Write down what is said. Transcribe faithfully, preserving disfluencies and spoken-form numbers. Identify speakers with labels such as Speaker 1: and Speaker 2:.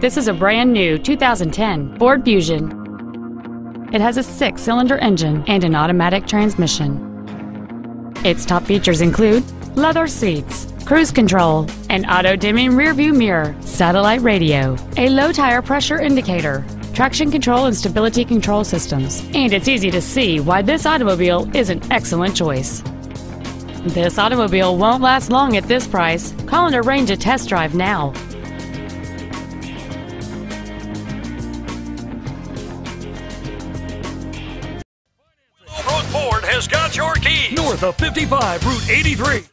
Speaker 1: This is a brand new two thousand ten Ford Fusion. It has a six-cylinder engine and an automatic transmission. Its top features include leather seats, cruise control, an auto-dimming rearview mirror, satellite radio, a low tire pressure indicator, traction control and stability control systems, and it's easy to see why this automobile is an excellent choice. This automobile won't last long at this price. Call and arrange a test drive now.
Speaker 2: Willowbrook Ford has got your keys. North of fifty-five, Route eighty-three.